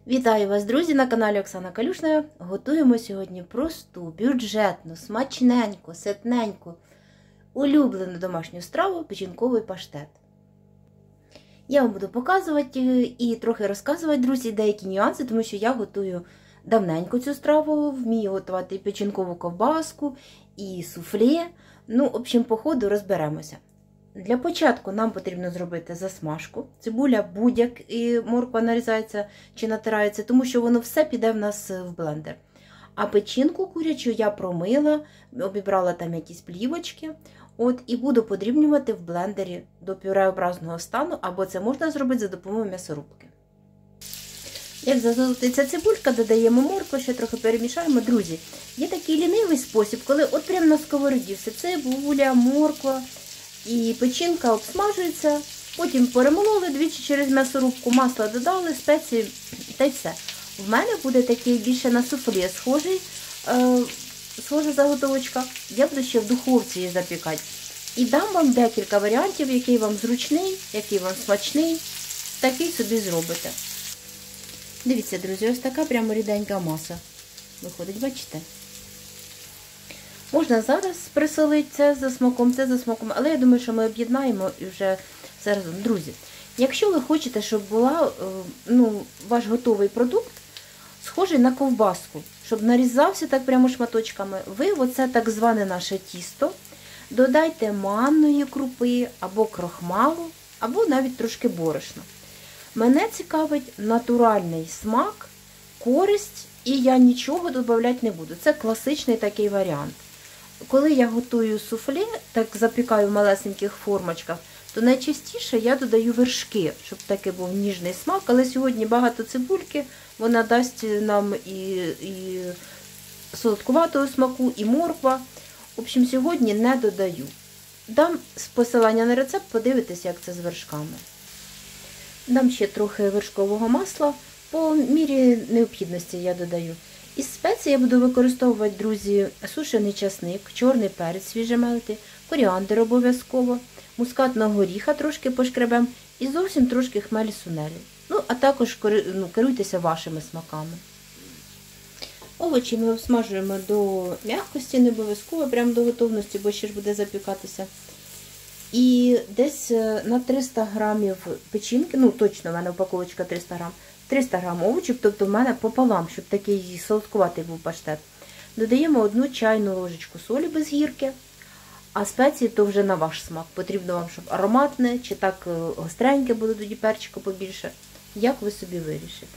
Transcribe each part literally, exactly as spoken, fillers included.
Вітаю вас, друзі, на каналі Оксана Калюшна. Готуємо сьогодні просту, бюджетну, смачненьку, ситненьку, улюблену домашню страву печінковий паштет. Я вам буду показувати і трохи розказувати, друзі, деякі нюанси, тому що я готую давненько цю страву, вмію готувати і печінкову ковбаску, і суфле. Ну, в общем, по ходу розберемося. Для початку нам потрібно зробити засмажку. Цибуля будь-як і морква нарізається чи натирається, тому що воно все піде в нас в блендер. А печінку курячу я промила, обібрала там якісь плівочки. От, і буду подрібнювати в блендері до пюреобразного стану, або це можна зробити за допомогою м'ясорубки. Як зазолотиться цибулька, додаємо моркву, ще трохи перемішаємо. Друзі, є такий лінивий спосіб, коли от прямо на сковороді все цибуля, морква і печінка обсмажується, потім перемололи двічі через м'ясорубку, масло додали, спеції та й все. В мене буде такий більше на суфле схожий, е, схожа заготовочка. Я буду ще в духовці її запікати. І дам вам декілька варіантів, який вам зручний, який вам смачний, такий собі зробите. Дивіться, друзі, ось така прямо ріденька маса виходить, бачите? Можна зараз присолити це за смаком, це за смаком, але я думаю, що ми об'єднаємо і вже все разом. Друзі, якщо ви хочете, щоб була, ну, ваш готовий продукт схожий на ковбаску, щоб нарізався так прямо шматочками, ви оце так зване наше тісто додайте манної крупи або крохмалу, або навіть трошки борошна. Мене цікавить натуральний смак, користь, і я нічого додавати не буду. Це класичний такий варіант. Коли я готую суфле, так запікаю в малесеньких формочках, то найчастіше я додаю вершки, щоб такий був ніжний смак. Але сьогодні багато цибульки, вона дасть нам і, і солодкуватого смаку, і морква. В общем, сьогодні не додаю. Дам посилання на рецепт, подивитися, як це з вершками. Дам ще трохи вершкового масла, по мірі необхідності я додаю. Із спецій я буду використовувати, друзі, сушений часник, чорний перець свіжемелитий, коріандр обов'язково, мускатного горіха трошки пошкребем і зовсім трошки хмелі сунелі. Ну, а також ну, керуйтеся вашими смаками. Овочі ми обсмажуємо до м'якості, не обов'язково, прямо до готовності, бо ще ж буде запікатися. І десь на триста грамів печінки, ну точно в мене упаковочка триста грам, триста грам овочів, тобто в мене пополам, щоб такий солодкуватий був паштет. Додаємо одну чайну ложечку солі без гірки, а спеції то вже на ваш смак. Потрібно вам, щоб ароматне, чи так гостреньке було, тоді перчику побільше, як ви собі вирішите.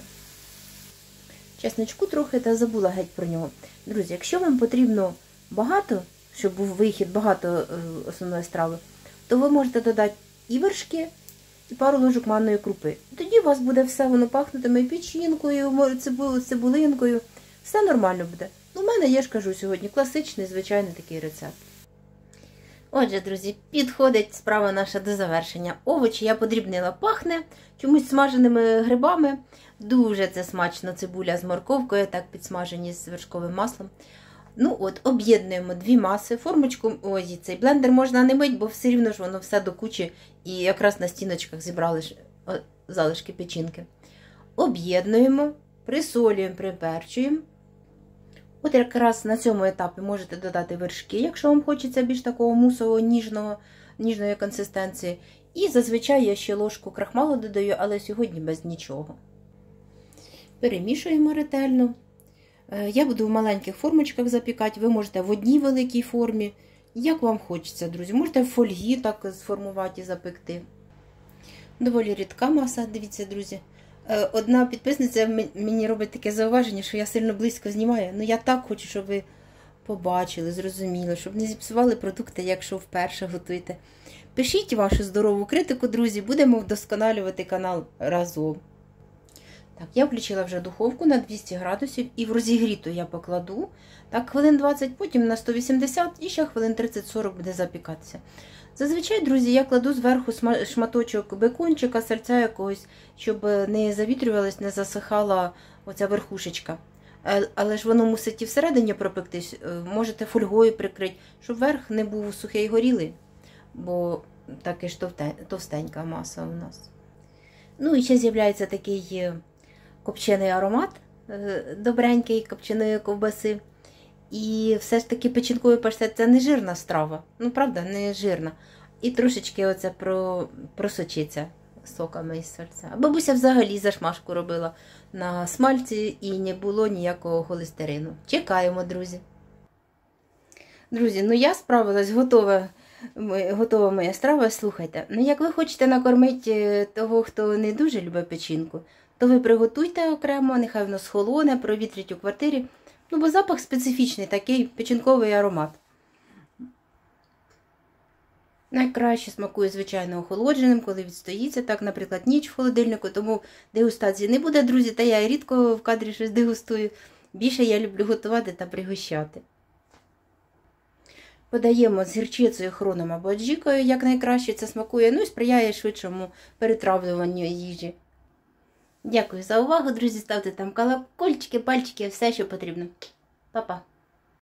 Чесничку трохи, та забула геть про нього. Друзі, якщо вам потрібно багато, щоб був вихід, багато основної страви, то ви можете додати і вершки, і пару ложок манної крупи. Тоді у вас буде все, воно пахнутиме і печінкою, цибулинкою. Все нормально буде. Ну, в мене, я ж кажу, сьогодні класичний, звичайний такий рецепт. Отже, друзі, підходить справа наша до завершення. Овочі я подрібнила, пахне чомусь смаженими грибами. Дуже це смачно, цибуля з морковкою, так підсмажені з вершковим маслом. Ну от, об'єднуємо дві маси, формочку, ось цей блендер можна не мити, бо все рівно ж воно все до кучі і якраз на стіночках зібрали залишки печінки. Об'єднуємо, присолюємо, приперчуємо. От якраз на цьому етапі можете додати вершки, якщо вам хочеться більш такого мусового, ніжного, ніжної консистенції. І зазвичай я ще ложку крахмалу додаю, але сьогодні без нічого. Перемішуємо ретельно. Я буду в маленьких формочках запікати, ви можете в одній великій формі, як вам хочеться, друзі. Можете в фольгі так сформувати і запекти. Доволі рідка маса, дивіться, друзі. Одна підписниця мені робить таке зауваження, що я сильно близько знімаю. Ну я так хочу, щоб ви побачили, зрозуміли, щоб не зіпсували продукти, якщо вперше готуєте. Пишіть вашу здорову критику, друзі, будемо вдосконалювати канал разом. Так, я включила вже духовку на двісті градусів і в розігріту я покладу, так, хвилин двадцять, потім на сто вісімдесят і ще хвилин тридцять-сорок буде запікатися. Зазвичай, друзі, я кладу зверху шматочок бекончика, сальця якогось, щоб не завітрювалась, не засихала оця верхушечка. Але ж воно мусить і всередині пропектись, можете фольгою прикрити, щоб верх не був сухий і горілий, бо таки ж товстенька маса у нас. Ну і ще з'являється такий копчений аромат, добренький копченої ковбаси. І все ж таки печінковий паштет – це не жирна страва. Ну, правда, не жирна. І трошечки оце про, просочиться соками із сальця. А бабуся взагалі зашмашку робила на смальці і не було ніякого холестерину. Чекаємо, друзі. Друзі, ну я справилась, готова, готова моя страва. Слухайте, ну як ви хочете накормити того, хто не дуже любить печінку, то ви приготуйте окремо, нехай воно схолоне, провітріть у квартирі. Ну, бо запах специфічний, такий печінковий аромат. Найкраще смакує, звичайно, охолодженим, коли відстоїться, так, наприклад, ніч в холодильнику, тому дегустації не буде, друзі, та я рідко в кадрі щось дегустую. Більше я люблю готувати та пригощати. Подаємо з гірчицею, хроном або аджикою, як найкраще це смакує, ну і сприяє швидшому перетравлюванню їжі. Дякую за увагу, друзі, ставте там колокольчики, пальчики, все, що потрібно. Па-па!